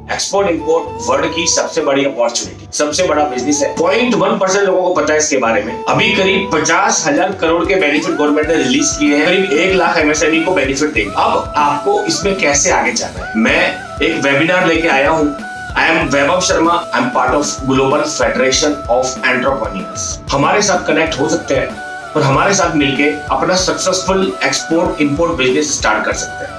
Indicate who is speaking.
Speaker 1: Export import world की सबसे बड़ी अपॉर्चुनिटी, सबसे बड़ा बिजनेस है। 0.1% लोगों को पता है इसके बारे में। अभी करीब 50,000 करोड़ के बेनिफिट गवर्नमेंट ने रिलीज किए हैं, करीब 1 लाख एमएसएमई को बेनिफिट देंगे। अब आपको इसमें कैसे आगे जाना है, मैं एक वेबिनार लेके आया हूँ। I am Vaibhav Sharma, I am part of global federation of entrepreneurs. हमारे साथ कनेक्ट हो सकते हैं और हमारे साथ मिलके अपना successful export import business start कर सकते हैं।